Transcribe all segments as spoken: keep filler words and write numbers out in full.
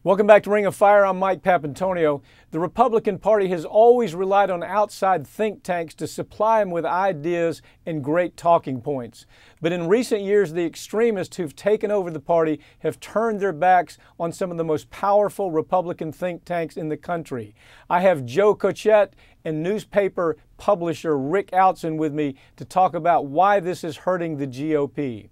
Welcome back to Ring of Fire. I'm Mike Papantonio. The Republican Party has always relied on outside think tanks to supply them with ideas and great talking points. But in recent years, the extremists who've taken over the party have turned their backs on some of the most powerful Republican think tanks in the country. I have Joe Cotchett and newspaper publisher Rick Outzen with me to talk about why this is hurting the G O P.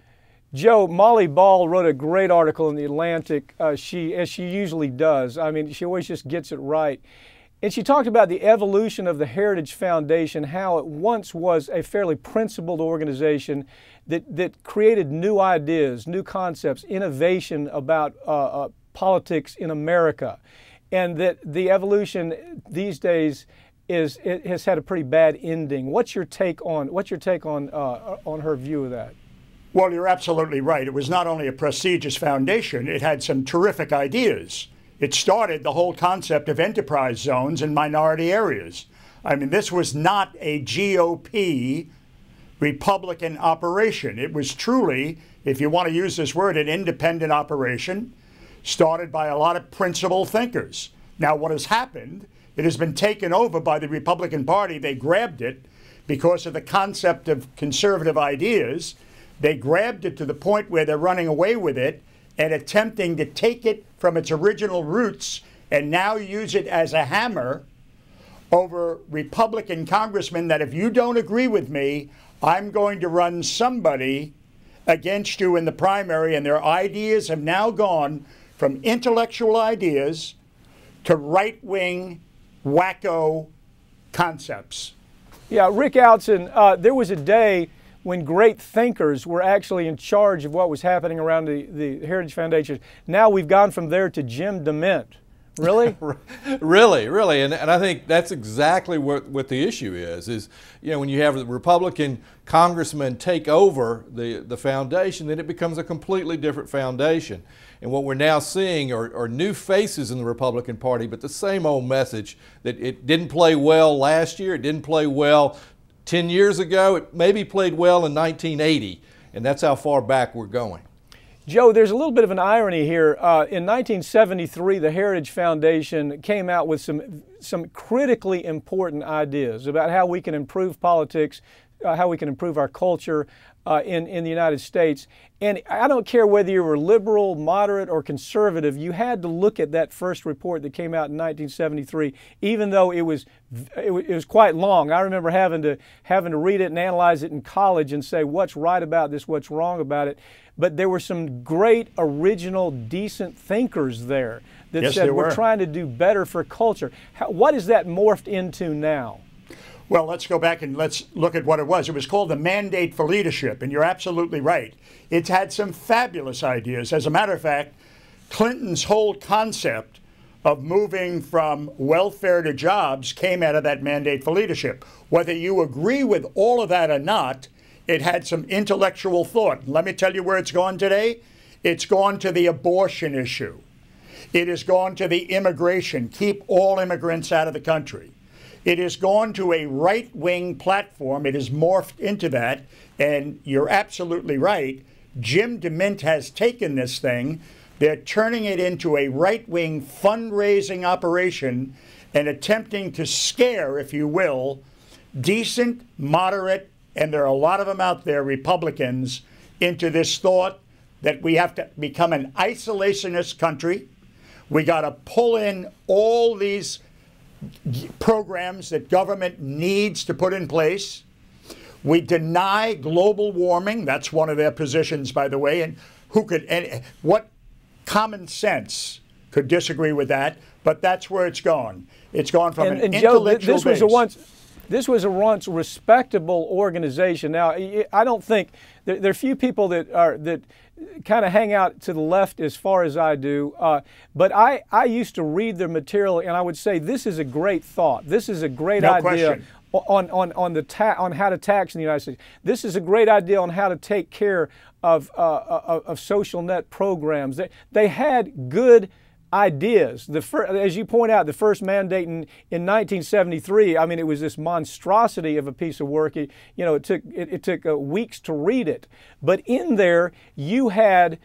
Joe, Molly Ball wrote a great article in The Atlantic, uh, she, as she usually does. I mean, she always just gets it right. And she talked about the evolution of the Heritage Foundation, how it once was a fairly principled organization that, that created new ideas, new concepts, innovation about uh, uh, politics in America. And that the evolution these days is, it has had a pretty bad ending. What's your take on, what's your take on, uh, on her view of that? Well, you're absolutely right. It was not only a prestigious foundation, it had some terrific ideas. It started the whole concept of enterprise zones in minority areas. I mean, this was not a G O P Republican operation. It was truly, if you want to use this word, an independent operation started by a lot of principled thinkers. Now, what has happened, it has been taken over by the Republican Party. They grabbed it because of the concept of conservative ideas. They grabbed it to the point where they're running away with it and attempting to take it from its original roots and now use it as a hammer over Republican congressmen that if you don't agree with me, I'm going to run somebody against you in the primary. And their ideas have now gone from intellectual ideas to right-wing wacko concepts. Yeah, Rick Outzen, uh, there was a day when great thinkers were actually in charge of what was happening around the, the Heritage Foundation. Now we've gone from there to Jim DeMint. Really? really, really. And, and I think that's exactly what, what the issue is, is, you know, when you have the Republican congressmen take over the, the foundation, then it becomes a completely different foundation. And what we're now seeing are, are new faces in the Republican Party, but the same old message that it didn't play well last year, it didn't play well ten years ago, it maybe played well in nineteen eighty, and that's how far back we're going. Joe, there's a little bit of an irony here. Uh, in nineteen seventy-three, the Heritage Foundation came out with some, some critically important ideas about how we can improve politics, uh, how we can improve our culture uh, in, in the United States. And I don't care whether you were liberal, moderate, or conservative, you had to look at that first report that came out in nineteen seventy-three, even though it was, it was, it was quite long. I remember having to, having to read it and analyze it in college and say what's right about this, what's wrong about it. But there were some great, original, decent thinkers there that yes, said we're were. trying to do better for culture. How, what is that morphed into now? Well, let's go back and let's look at what it was. It was called the Mandate for Leadership, and you're absolutely right. It's had some fabulous ideas. As a matter of fact, Clinton's whole concept of moving from welfare to jobs came out of that Mandate for Leadership. Whether you agree with all of that or not, it had some intellectual thought. Let me tell you where it's gone today. It's gone to the abortion issue. It has gone to the immigration, keep all immigrants out of the country. It has gone to a right-wing platform. It has morphed into that. And you're absolutely right. Jim DeMint has taken this thing. They're turning it into a right-wing fundraising operation and attempting to scare, if you will, decent, moderate, and there are a lot of them out there, Republicans, into this thought that we have to become an isolationist country. We got to pull in all these programs that government needs to put in place. We deny global warming. That's one of their positions, by the way. And who could, and what common sense could disagree with that? But that's where it's gone. It's gone from and, an and Joe, intellectual this was base. a once, this was a once respectable organization. Now, I don't think there, there are few people that are that kind of hang out to the left as far as I do. Uh, but I, I used to read their material, and I would say this is a great thought. This is a great no idea question. on on on the ta on how to tax in the United States. This is a great idea on how to take care of uh, of, of social net programs. They they had good ideas. The fir as you point out, the first mandate in, in nineteen seventy-three, I mean, it was this monstrosity of a piece of work. It, you know, it took it, it took uh, weeks to read it. But in there, you had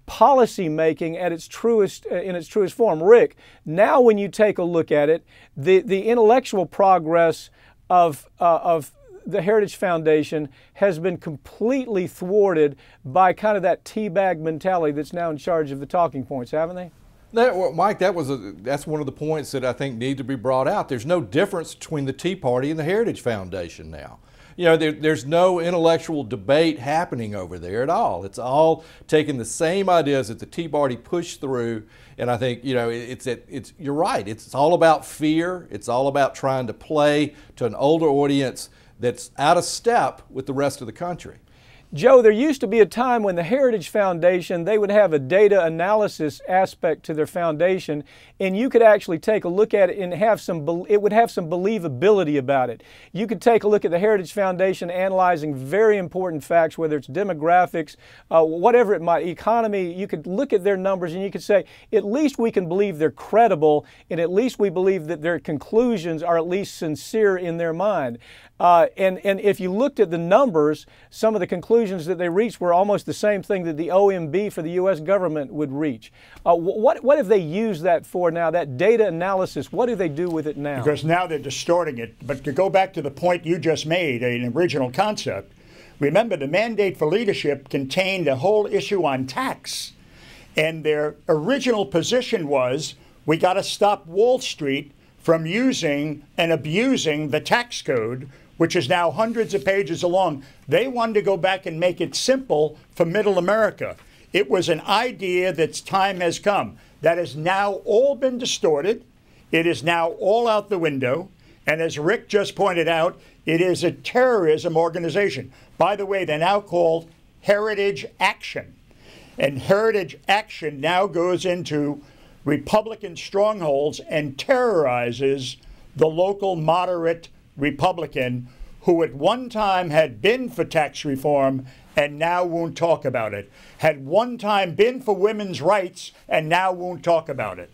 policy making at its truest in its truest form. Rick, now when you take a look at it, the the intellectual progress of uh, of the Heritage Foundation has been completely thwarted by kind of that teabag mentality that's now in charge of the talking points, haven't they? That, well, Mike, that was a, that's one of the points that I think need to be brought out. There's no difference between the Tea Party and the Heritage Foundation now. You know, there, there's no intellectual debate happening over there at all. It's all taking the same ideas that the Tea Party pushed through, and I think, you know, it's it, it's you're right. It's all about fear. It's all about trying to play to an older audience that's out of step with the rest of the country. Joe, there used to be a time when the Heritage Foundation, they would have a data analysis aspect to their foundation, and you could actually take a look at it and have some, it would have some believability about it. You could take a look at the Heritage Foundation analyzing very important facts, whether it's demographics, uh, whatever it might, economy. You could look at their numbers and you could say, at least we can believe they're credible, and at least we believe that their conclusions are at least sincere in their mind. Uh, and, and if you looked at the numbers, some of the conclusions that they reached were almost the same thing that the O M B for the U S government would reach. Uh, what, what have they used that for now, that data analysis? What do they do with it now? Because now they're distorting it. But to go back to the point you just made, an original concept, remember the mandate for leadership contained a whole issue on tax. And their original position was, we got to stop Wall Street from using and abusing the tax code, which is now hundreds of pages long. They wanted to go back and make it simple for middle America. It was an idea that's time has come. That has now all been distorted. It is now all out the window. And as Rick just pointed out, it is a terrorism organization. By the way, they're now called Heritage Action. And Heritage Action now goes into Republican strongholds and terrorizes the local moderate Republican who at one time had been for tax reform and now won't talk about it, had one time been for women's rights and now won't talk about it.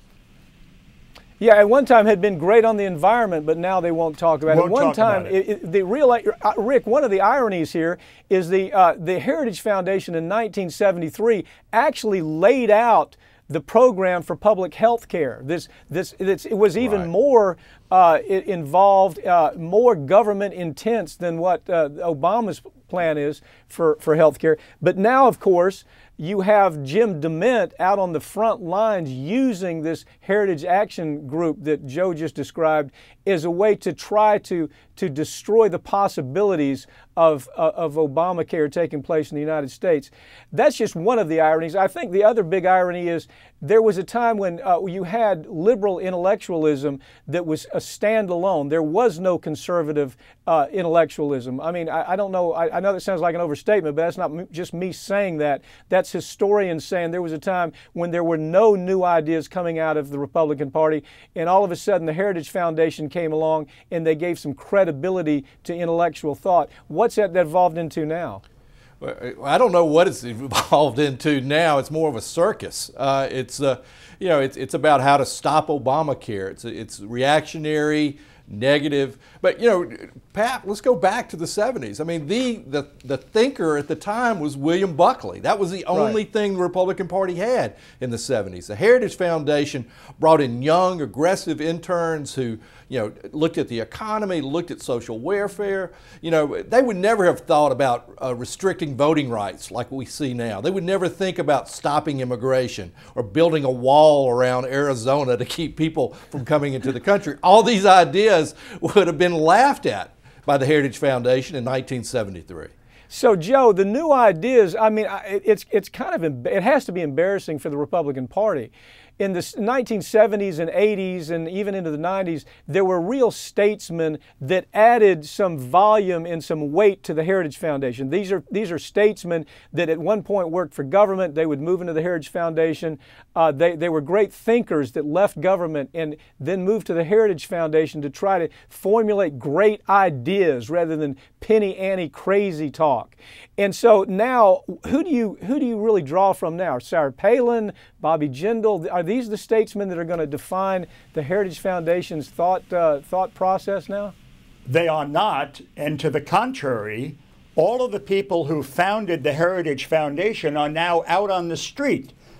Yeah, at one time had been great on the environment, but now they won't talk about won't it. One talk time, about it. It, it, the real uh, Rick, one of the ironies here is the uh, the Heritage Foundation in nineteen seventy-three actually laid out the program for public health care. This, this, this, it was even Right. more uh, it involved, uh, more government intense than what uh, Obama's plan is for, for health care. But now, of course, you have Jim DeMint out on the front lines using this Heritage Action group that Joe just described as a way to try to, to destroy the possibilities of, uh, of Obamacare taking place in the United States. That's just one of the ironies. I think the other big irony is there was a time when uh, you had liberal intellectualism that was a standalone. There was no conservative uh, intellectualism. I mean, I, I don't know, I, I know that sounds like an overstatement, but that's not m- just me saying that. That's historians saying there was a time when there were no new ideas coming out of the Republican Party, and all of a sudden the Heritage Foundation came along and they gave some credibility to intellectual thought. What's that evolved into now? I don't know what it's evolved into now. It's more of a circus. Uh, it's uh, you know, it's it's about how to stop Obamacare. It's it's reactionary, negative. But you know, Pat, let's go back to the seventies. I mean, the the the thinker at the time was William Buckley. That was the only Right. thing the Republican Party had in the seventies. The Heritage Foundation brought in young, aggressive interns who, you know, looked at the economy, looked at social welfare. You know, they would never have thought about uh, restricting voting rights like we see now. They would never think about stopping immigration or building a wall around Arizona to keep people from coming into the country. All these ideas would have been laughed at by the Heritage Foundation in nineteen seventy-three. So, Joe, the new ideas, I mean, it's, it's kind of, it has to be embarrassing for the Republican Party. In the nineteen seventies and eighties and even into the nineties, there were real statesmen that added some volume and some weight to the Heritage Foundation. These are these are statesmen that at one point worked for government. They would move into the Heritage Foundation. Uh, they, they were great thinkers that left government and then moved to the Heritage Foundation to try to formulate great ideas rather than penny ante crazy talk. And so now, who do you who do you really draw from now? Sarah Palin, Bobby Jindal, are these the statesmen that are going to define the Heritage Foundation's thought uh, thought process now? They are not, and to the contrary, all of the people who founded the Heritage Foundation are now out on the street.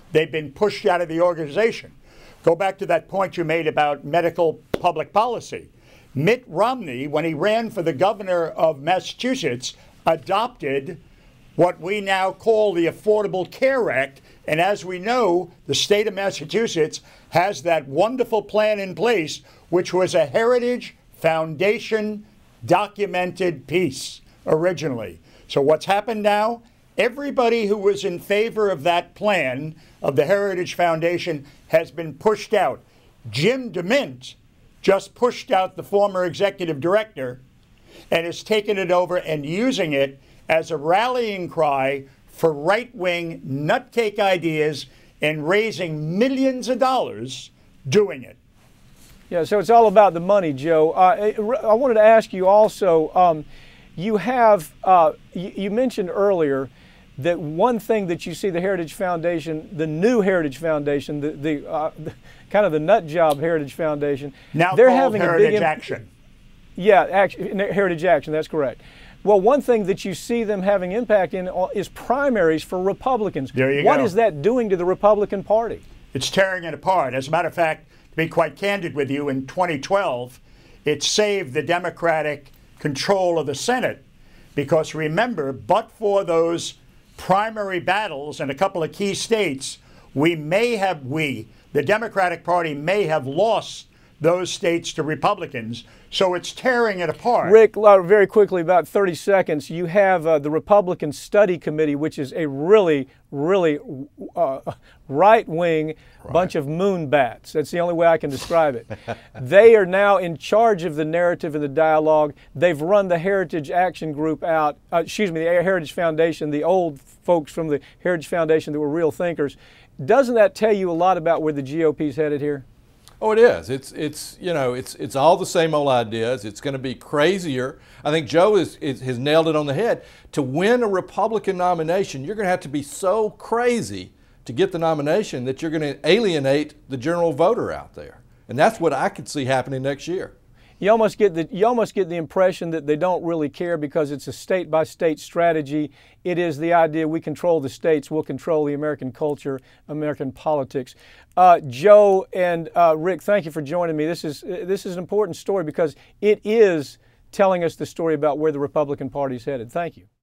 they've been pushed out of the organization. Go back to that point you made about medical public policy. Mitt Romney, when he ran for the governor of Massachusetts, adopted what we now call the Affordable Care Act. And as we know, the state of Massachusetts has that wonderful plan in place, which was a Heritage Foundation documented piece originally. So what's happened now? Everybody who was in favor of that plan of the Heritage Foundation has been pushed out. Jim DeMint just pushed out the former executive director and has taken it over and using it as a rallying cry for right-wing nutcake ideas and raising millions of dollars doing it. Yeah, so it's all about the money, Joe. Uh, I wanted to ask you also, um, you have, uh, you, you mentioned earlier that one thing that you see the Heritage Foundation, the new Heritage Foundation, the, the, uh, the kind of the nut job Heritage Foundation, now they're called having Heritage a big Action. Yeah, action, Heritage Action, that's correct. Well, one thing that you see them having impact in is primaries for Republicans. There you What go. is that doing to the Republican Party? It's tearing it apart. As a matter of fact, to be quite candid with you, in twenty twelve, it saved the Democratic control of the Senate because remember, but for those primary battles in a couple of key states, we may have, we, the Democratic Party may have lost those states to Republicans. So it's tearing it apart. Rick, uh, very quickly, about thirty seconds, you have uh, the Republican Study Committee, which is a really, really uh, right-wing right. bunch of moonbats. That's the only way I can describe it. They are now in charge of the narrative and the dialogue. They've run the Heritage Action Group out, uh, excuse me, the Heritage Foundation, the old folks from the Heritage Foundation that were real thinkers. Doesn't that tell you a lot about where the G O P's headed here? Oh, it is. It's it's you know it's it's all the same old ideas. It's going to be crazier. I think Joe is, is has nailed it on the head. To win a Republican nomination, you're going to have to be so crazy to get the nomination that you're going to alienate the general voter out there, and that's what I could see happening next year. You almost get the you almost get the impression that they don't really care because it's a state by state strategy. It is the idea we control the states, we'll control the American culture, American politics. Uh, Joe and uh, Rick, thank you for joining me. This is this is an important story because it is telling us the story about where the Republican Party is headed. Thank you.